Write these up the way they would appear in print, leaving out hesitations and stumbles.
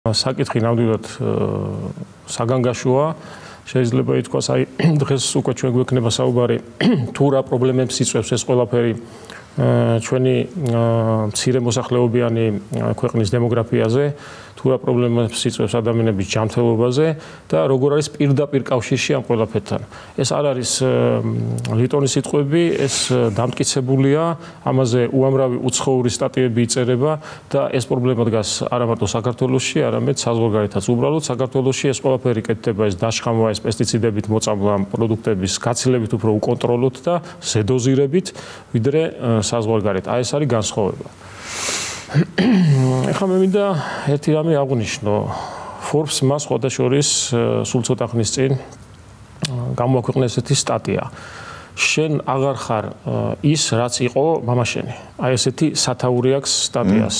საკითხი ნამდვილად საგანგაშოა. შეიძლება ითქვას, აი დღეს უკვე ჩვენ გვექნება საუბარი თუ რა პრობლემებს იწვევს ეს ყველაფერი ჩვენი მცირე მოსახლეობიანი ქვეყნის დემოგრაფიაზე, თუ რა პრობლემებს იწვევს ადამიანების ჯანმრთელობაზე და როგორ არის პირდაპირ კავშირში ამ ყველაფერთან. ეს არ არის ლიტონის სიტყვები, ეს დამტკიცებულია, ამაზე უამრავი უცხოური სტატიები იწერება და ეს პრობლემა დგას არა მარტო საქართველოში, არამედ საზღვარგარეთაც. უბრალოდ საქართველოში ეს ყველაფერი კეთდება, ეს დაშხამვა, ეს პესტიციდებით მოწამვლა პროდუქტების გაცილებით უფრო უკონტროლოთ და ზედოზირებით, ვიდრე საზღვარგარეთ. აი ეს არის განსხვავება. ეხლა მე მინდა ერთი რამე აღვნიშნო. Forbes მას ხოდაშორის სულ ცოტა ხნის წინ გამოაქვეყნა ესეთი სტატია. შენ აღარ ხარ ის, რაც იყო მამაშენი. აი ესეთი სათაური აქვს სტატიას.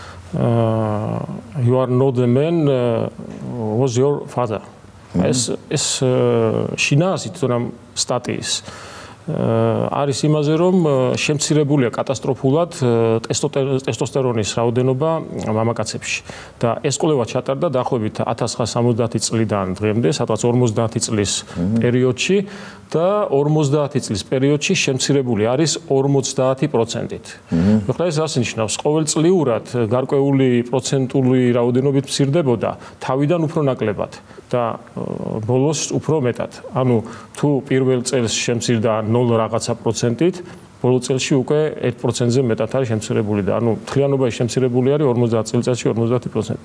You are not the man was your father. ეს შინაარსი თუნდაც სტატიის არის იმაზე, რომ შემცირებულია კატასტროფულად ტესტოსტერონის რაოდენობა მამაკაცებში და ეს კვლევა ჩატარდა დაახლოებით 1970 წლიდან დღემდე, სადღაც 50 წლის პერიოდში და 50 წლის პერიოდში შემცირებული არის 50%-ით. ახლა ეს რას ნიშნავს? ყოველწლიურად გარკვეული პროცენტული რაოდენობით მცირდებოდა, თავიდან უფრო ნაკლებად და ბოლოს უფრო მეტად. ანუ თუ პირველ წელს შემცირდა 0 რაღაცა პროცენტით, ბოლო წელში უკვე 1%-ზე მეტად არის შემცირებული და ანუ მთლიანობაში შემცირებული არის 50 წელიწადში 50%.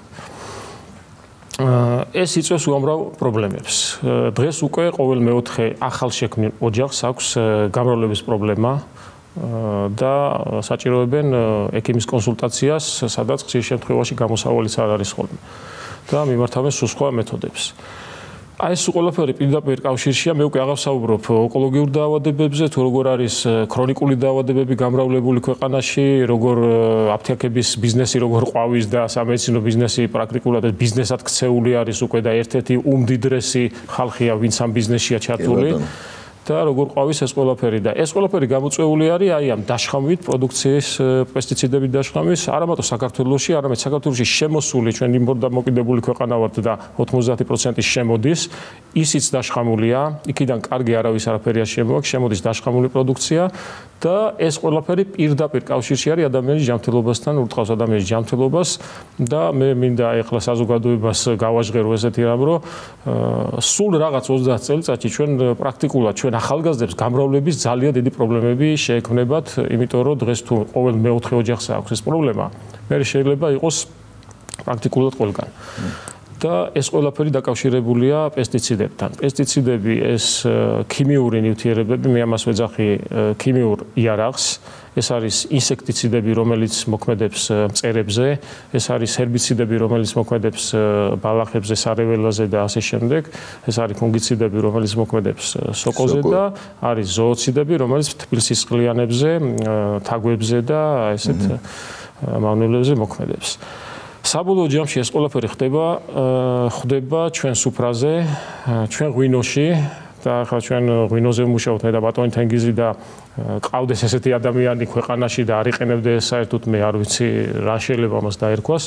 ეს იწვევს უამრავ პრობლემებს. დღეს უკვე ყოველ მეოთხე ახალშექმნილ ოჯახს აქვს გამრავლების პრობლემა და საჭიროებენ ექიმის კონსულტაციას, სადაც ხშირ შემთხვევაში გამოსავალიც არ არის ხოლმე და მიმართავენ სულ სხვა მეთოდებს. აი ეს ყველაფერი პირდაპირ კავშირშია. მე უკვე აღარ ვსაუბრობ ეკოლოგიურ დაავადებებზე, თუ როგორ არის ქრონიკული დაავადებები გამრავლებული ქვეყანაში, როგორ აფთიაქების ბიზნესი როგორ ყვავის და სამედიცინო ბიზნესი პრაქტიკულად ბიზნესად ქცეული არის უკვე და ერთ-ერთი უმდიდრესი ხალხია, ვინც ამ ბიზნესშია ჩართული. და როგორ ყვავის ეს ყველაფერი და ეს ყველაფერი გამოწვეული არის აი ამ დაშხამვით, პროდუქციის პესტიციდებით დაშხამვის, არა მარტო საქართველოში, არამედ საქართველოში შემოსული ჩვენ იმპორტდამოკიდებული ქვეყანა ვართ და 90% შემოდის, ისიც დაშხამულია, იქიდან კარგი არავის არაფერია შემოდის დაშხამული პროდუქცია და ეს ყველაფერი პირდაპირ კავშირში არის ადამიანის ჯანმრთელობასთან, ურტყავს ადამიანის ჯანმრთელობას და მე მინდა ეხლა საზოგადოებას გავაჟღერო ესეთი რამ, რომ სულ რაღაც 30 წელიწადში ჩვენ პრაქტიკულად ჩვენ ახალგაზრდებს გამრავლების ძალიან დიდი პრობლემები შეექმნებათ, იმიტომ რომ დღეს თუ ყოველ მეოთხე ოჯახს აქვს ეს პრობლემა, მე შეიძლება იყოს პრაქტიკულად ყველგან. და ეს ყველაფერი დაკავშირებულია პესტიციდებთან. პესტიციდები ეს ქიმიური ნივთიერებები, მე ამას ვეძახი ქიმიურ იარაღს. ეს არის ინსექტიციდები, რომელიც მოქმედებს მწერებზე, ეს არის ჰერბიციდები, რომელიც მოქმედებს ბალახებზე, სარეველაზე და ასე შემდეგ. ეს არის ფუნგიციდები, რომელიც მოქმედებს სოკოზე და არის ზოოციდები, რომელიც თბილსისხლიანებზე, თაგვებზე და ესეთ მავნებლებზე მოქმედებს. საბოლოო ჯამში ეს ყველაფერი ხდება ჩვენ სუფრაზე, ჩვენ ღვინოში და ახლა ჩვენ ღვინოზე ვმუშაობთ მე და ბატონი თენგიზი და ყავდეს ესეთი ადამიანი ქვეყანაში და არ იყენებდეს საერთოდ მე არ ვიცი რა შეიძლება ამას დაერქვას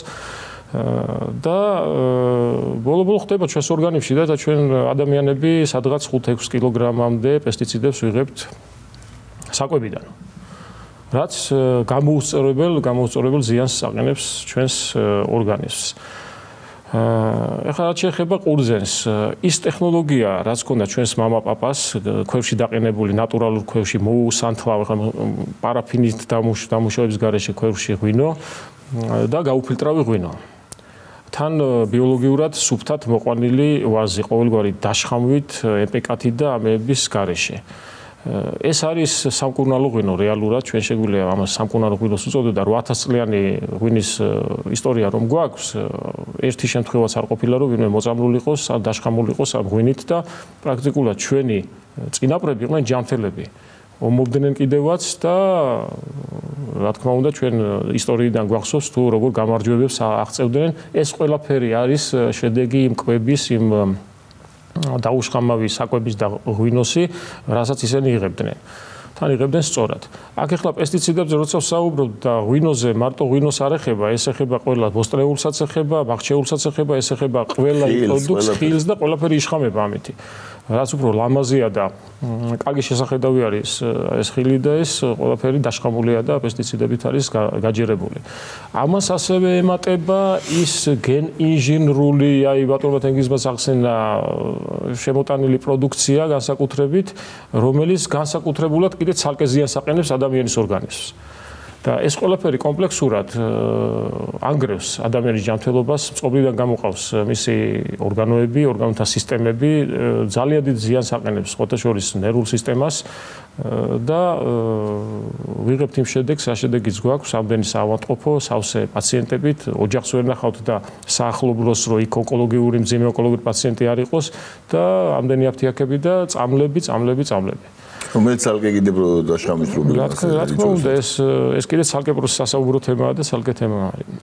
და ბოლო-ბოლო ხდება ჩვენს ორგანიზმში და ჩვენ ადამიანები სადღაც 5-6 კილოგრამამდე პესტიციდებს ვიღებთ საკვებიდან. რაც გამოუსწორებელ ზიანს აყენებს ჩვენს ორგანიზმს. ეხლა რაც შეეხება ყურძენს, ის ტექნოლოგია, რაც ჰქონდა ჩვენს მამა-პაპას, ქვევში დაყენებული ნატურალურ ქვევში მოუსანთლავ, ეხლა პარაფინით დამუშავების გარეშე ქვევში ღვინო და გაუფილტრავი ღვინო. თან ბიოლოგიურად სუფთად მოყვანილი ვაზი, ყოველგვარი დაშხამვით, ეპეკათით და ამების გარეშე. ეს არის სამკურნალო ღვინო რეალურად ჩვენ შეგვიძლია ამას სამკურნალო ღვინოს უწოდოთ და 8000 წლიანი ღვინის ისტორია რომ გვაქვს ერთი შემთხვევაც არ ყოფილა რომ ვინმე მოწამლული იყოს ან დაშხამული იყოს ამ ღვინით და პრაქტიკულად ჩვენი წინაპრები იყვნენ ჯანმრთელები ომობდნენ კიდევაც და რა თქმა უნდა ჩვენ ისტორიიდან გვახსოვს თუ როგორ გამარჯვებებს აღწევდნენ ეს ყველაფერი არის შედეგი იმ კვების იმ დაუშხამავი საკვების და ღვინოსი, რასაც ისინი იღებდნენ. თან იღებდნენ სწორად. აქ ახლა პესტიციდებზე როცა ვსაუბრობ და ღვინოზე, მარტო ღვინოს არ ეხება, ეს ეხება ყველა ბოსტრეულსაც ეხება, ბაღჩეულსაც ეხება, ეს ეხება ყველა პროდუქტს, ხილს და ყველაფერი იშხამება ამითი. რაც უფრო ლამაზია და კარგი შესახედავი არის ეს ხილი და ეს ყველაფერი დაშხამულია და პესტიციდებით არის გაჯერებული. ამას ასევე ემატება ის გენ ინჟინრული, აი ბატონმა თენგიზმაც ახსენა შემოტანილი პროდუქცია განსაკუთრებით, რომელიც განსაკუთრებულად კიდე ცალკე ზიანს აყენებს ადამიანის ორგანიზმს. და ეს ყველაფერი კომპლექსურად ანგრევს ადამიანის ჯანმრთელობას, წყობრიდან გამოყავს მისი ორგანოები, ორგანოთა სისტემები, ძალიან დიდ ზიანს აყენებს ხოთაშორის ნერვულ სისტემას და ვიღებთ იმ შედეგს, რა შედეგიც გვაქვს, ამდენი საავადმყოფო, სავსე პაციენტებით, ოჯახს ვერ ნახავთ და საახლობლოს რო იქ ონკოლოგიური, მძიმე ონკოლოგიური პაციენტი არ იყოს და ამდენი აფთიაქები და წამლები. რომელიც ცალკე კიდე დაშხამის პრობლემაა. რა თქმა უნდა, ეს კიდე ცალკე სასაუბრო თემაა და ცალკე თემა არის.